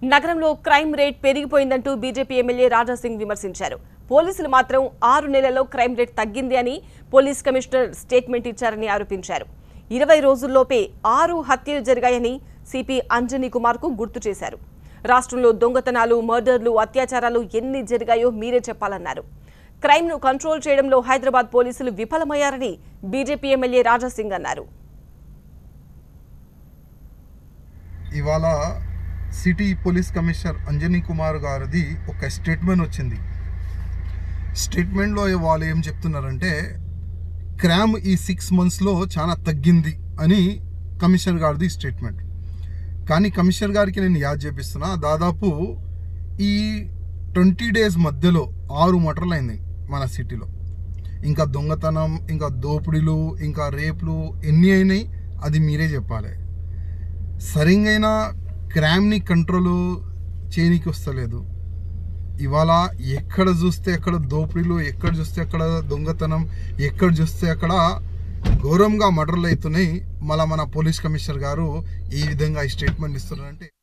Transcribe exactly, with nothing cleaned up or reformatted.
నగరంలో crime rate పెరిగిపోయిందంటూ BJP MLA Raja Singh విమర్శించారు. పోలీసులు మాత్రం ఆరు నెలల్లో క్రైమ్ రేట్ తగ్గింది అని పోలీస్ కమిషనర్ స్టేట్మెంట్ ఇచ్చారని ఆరోపించారు. ఇరవై రోజుల్లోపే ఆరు హత్యలు జరిగాయని సిపి అంజనీ కుమార్ కు గుర్తు చేశారు. రాష్ట్రంలో దొంగతనాలు, మర్డర్లు, అత్యాచారాలు ఎన్ని జరిగాయో మీరే చెప్పాలన్నారు. క్రైమ్ ను కంట్రోల్ చేయడంలో హైదరాబాద్ పోలీసులు విఫలమయ్యారని బీజేపీ ఎమ్మెల్యే రాజాసింగ్ అన్నారు. ఇవాళ city police commissioner Anjani Kumar గారిది ఒక స్టేట్మెంట్ వచ్చింది. స్టేట్మెంట్లో వాళ్ళు ఏం చెప్తున్నారంటే క్రైమ్ ఈ సిక్స్ మంత్స్లో చాలా తగ్గింది అని కమిషనర్ గారిది స్టేట్మెంట్. కానీ కమిషనర్ గారికి నేను యాద్ చేపిస్తున్నా, దాదాపు ఈ ట్వంటీ డేస్ మధ్యలో ఆరు మర్డర్లు అయింది మన సిటీలో. ఇంకా దొంగతనం, ఇంకా దోపిడీలు, ఇంకా రేపులు ఎన్ని అయినాయి అది మీరే చెప్పాలి. సరిగైన క్రైమ్ని కంట్రోల్ చేయనికి వస్తలేదు. ఇవాళ ఎక్కడ చూస్తే అక్కడ దోపిడీలు, ఎక్కడ చూస్తే అక్కడ దొంగతనం, ఎక్కడ చూస్తే అక్కడ ఘోరంగా మర్డర్లు అవుతున్నాయి. మళ్ళీ మన పోలీస్ కమిషనర్ గారు ఈ విధంగా ఈ స్టేట్మెంట్ ఇస్తున్నారంటే